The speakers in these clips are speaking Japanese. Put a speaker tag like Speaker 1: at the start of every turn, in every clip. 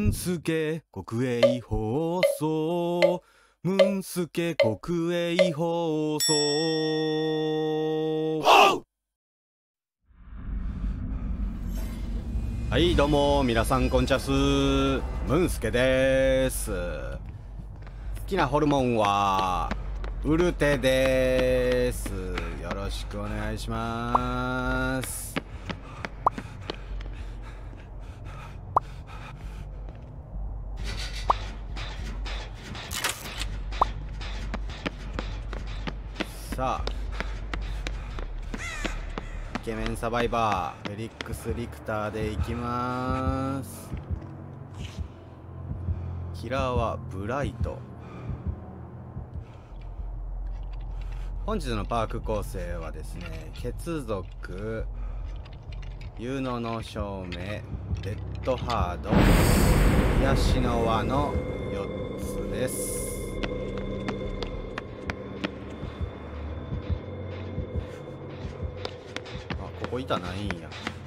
Speaker 1: ムンスケ国営放送、ムンスケ国営放送。はいどうも皆さんこんちゃす、ムンスケです。好きなホルモンはウルテです。よろしくお願いします。さあイケメンサバイバーフェリックス・リクターでいきます。キラーはブライト。本日のパーク構成はですね、血族、有能の証明、レッドハード、癒しの輪の4つです。ここ板ないんや。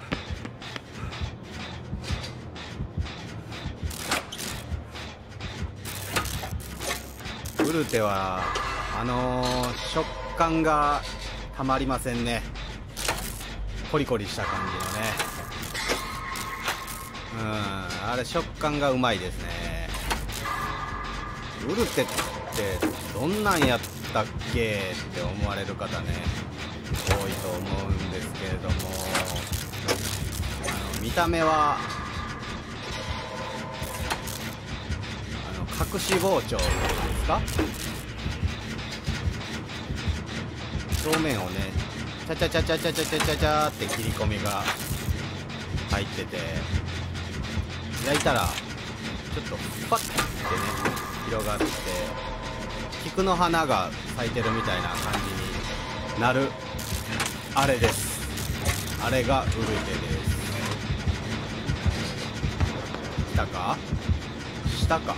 Speaker 1: ウルテは食感がたまりませんね。コリコリした感じのね。あれ食感がうまいですね。ウルテってどんなんやったっけって思われる方ね多いと思うんですけれども、見た目は隠し包丁ですか、表面をねチャチャチャチャチャチャチャチャチャって切り込みが入ってて、焼いたらちょっとパッてね広がって菊の花が咲いてるみたいな感じになるあれです。あれがウルテです。来たか下か。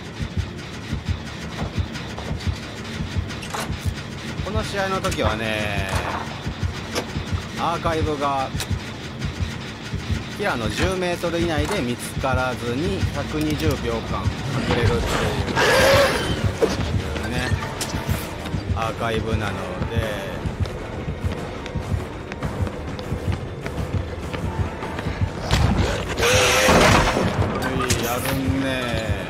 Speaker 1: この試合の時はねアーカイブがキラの10メートル以内で見つからずに120秒間隠れるっていうねアーカイブなので、やるね。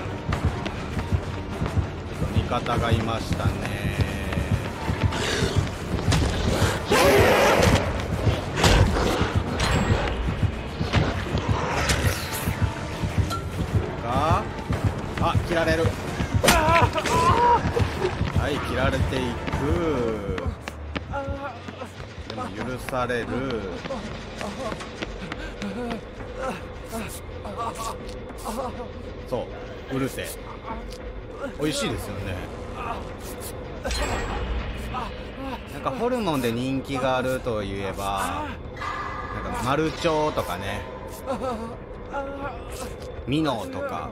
Speaker 1: ちょっと味方がいましたね。切られる。はい、切られていく。でも許される。そうウルテ美味しいですよね。なんかホルモンで人気があるといえばなんかマルチョウとかね、ミノとか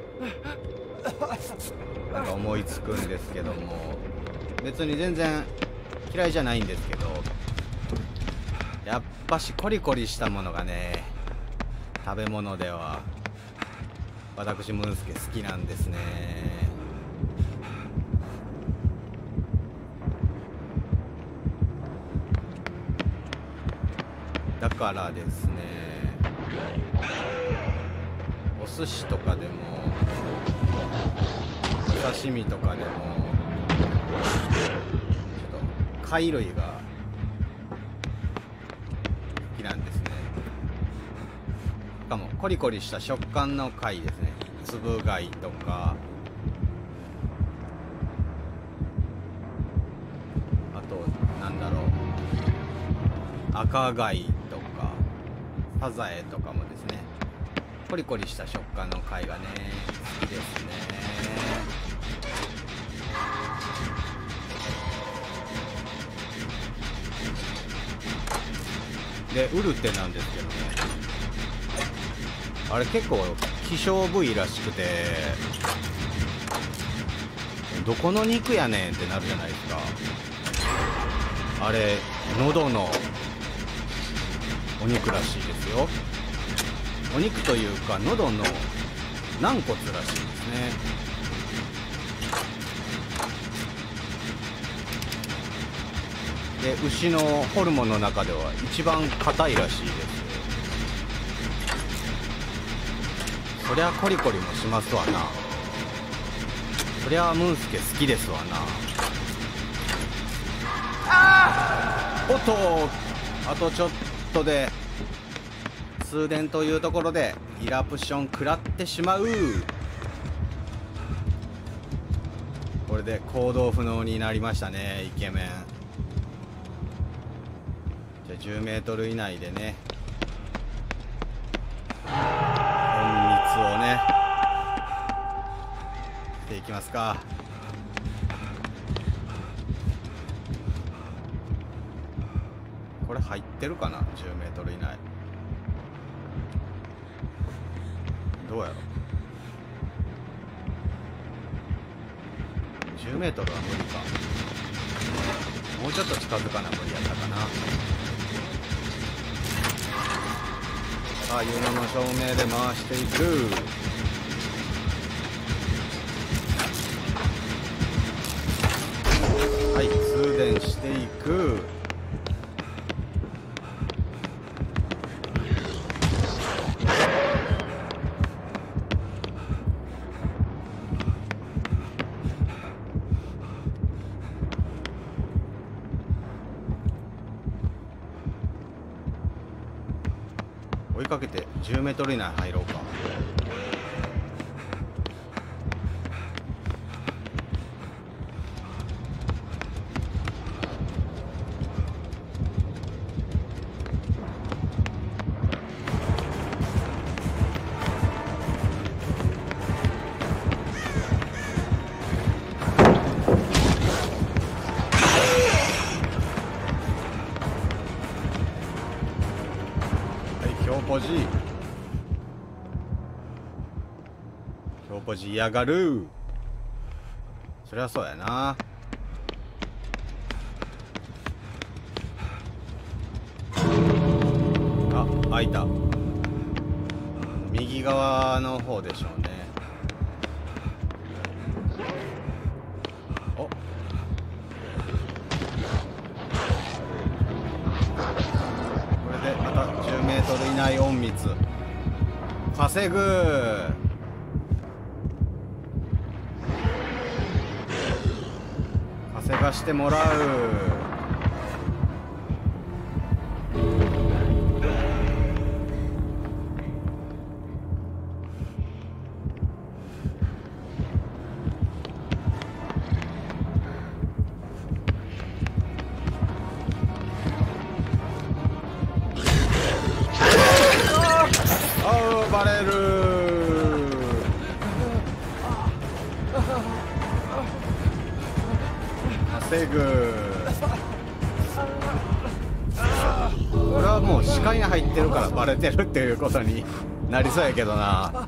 Speaker 1: なんか思いつくんですけども、別に全然嫌いじゃないんですけど、やっぱしコリコリしたものがね食べ物では私ムンスケ好きなんですね。だからですね、お寿司とかでもお刺身とかでもちょっと貝類が好きなんですね。しかもコリコリした食感の貝ですね。つぶ貝とか、あとなんだろう、赤貝とかサザエとかもですね、コリコリした食感の貝がね好きですね。でウルテなんですけどね、あれ結構希少部位らしくて、どこの肉やねんってなるじゃないですか。あれ喉のお肉らしいですよ。お肉というか喉の軟骨らしいですね。で牛のホルモンの中では一番硬いらしいです。そりゃコリコリもしますわな。そりゃムンスケ好きですわな。おっと、あとちょっとで通電というところでイラプション食らってしまう。これで行動不能になりましたね、イケメン。じゃあ10メートル以内でね、隠密をねしていきますか。これ入ってるかな、10メートル以内。どうやろ、10メートルは無理か。もうちょっと近づかな無理やったかな。さあ夢の照明で回していく。はい、通電していく。追いかけて10メートル以内入ろうか。強ポジ嫌がる。そりゃそうやな。あ、開いた。右側の方でしょうね。お、これでまた10メートル以内隠密稼ぐ。稼がしてもらう。ああ、バレる。防ぐ。これはもう視界に入ってるからバレてるっていうことになりそうやけどな。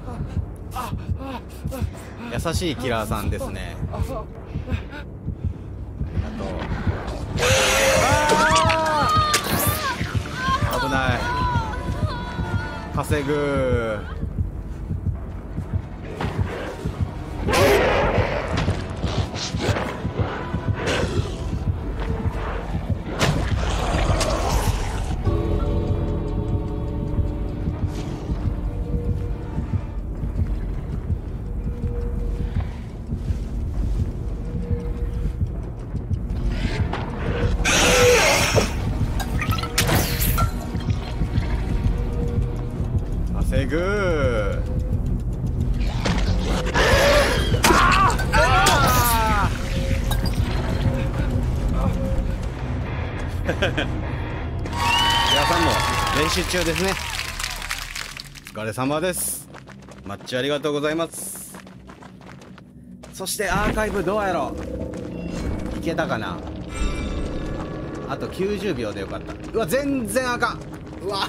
Speaker 1: 優しいキラーさんですね。あと危ない。稼ぐ。稼ぐ。皆さんも練習中ですね。お疲れ様です。マッチありがとうございます。そしてアーカイブどうやろう、いけたかな。あと90秒でよかった。うわ全然あかん。うわ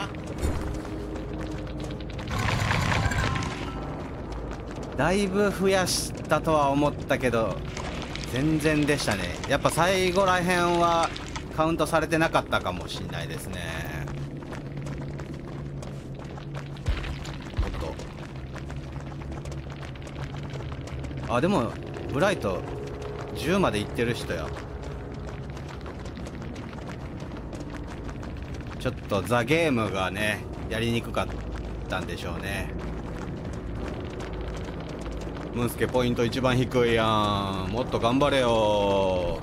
Speaker 1: だいぶ増やしたとは思ったけど全然でしたね。やっぱ最後らへんはカウントされてなかったかもしれないですね。おっとあ、でもブライト10までいってる人や。ちょっとザ・ゲームがねやりにくかったんでしょうね。ムンスケポイント一番低いやん。もっと頑張れよ。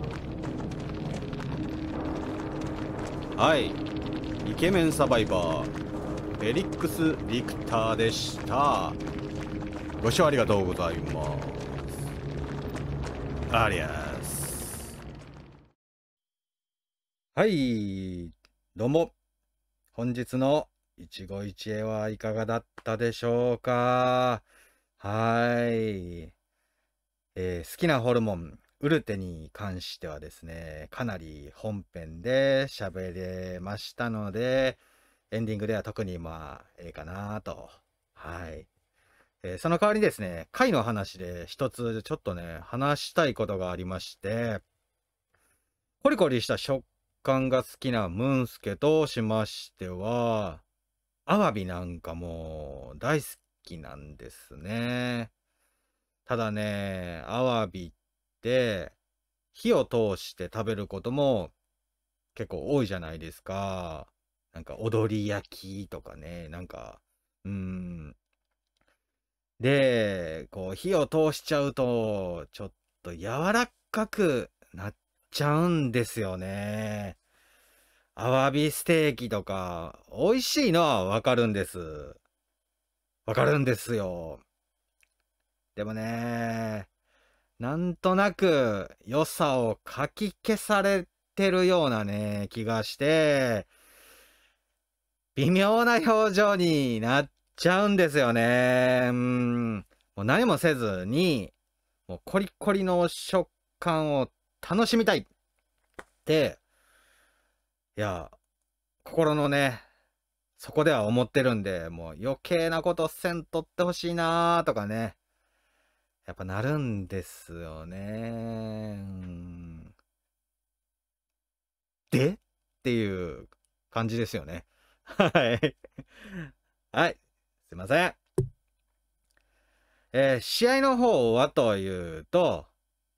Speaker 1: はい、イケメンサバイバーフェリックス・リクターでした。ご視聴ありがとうございます。ありゃす。はい、どうも。本日の一期一会はいかがだったでしょうか。はい、好きなホルモンウルテに関してはですね、かなり本編で喋れましたので、エンディングでは特にええかなと。はい。その代わりにですね、回の話で一つちょっとね、話したいことがありまして、コリコリした食感が好きなムンスケとしましては、アワビなんかも大好きなんですね。ただね、アワビって火を通して食べることも結構多いじゃないですか。なんか踊り焼きとかね、なんか、で、こう火を通しちゃうと、ちょっと柔らかくなっちゃうんですよね。アワビステーキとか、美味しいのはわかるんです。わかるんですよ。でもね、なんとなく良さをかき消されてるようなね、気がして、微妙な表情になっちゃうんですよね。もう何もせずに、もうコリコリの食感を楽しみたいって、いや、心のね、そこでは思ってるんで、もう余計なことせんとってほしいなーとかね、やっぱなるんですよね。でっていう感じですよね。はい。はい。すいません。試合の方はというと、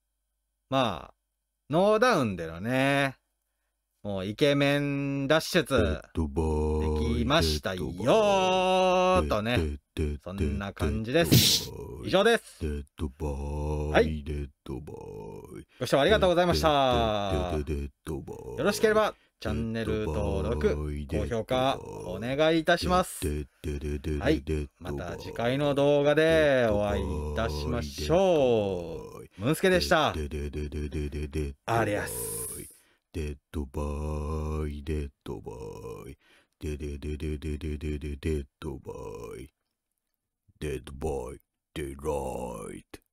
Speaker 1: ノーダウンでのね、もうイケメン脱出できましたよーとね、そんな感じです。以上です。はい。ご視聴ありがとうございました。よろしければチャンネル登録、高評価お願いいたします。はい。また次回の動画でお会いいたしましょう。ムンスケでした。ありゃす。
Speaker 2: デッドバイ、デッドバイ、デデデデデデデデデッドバイ、デッドバイ、デライト。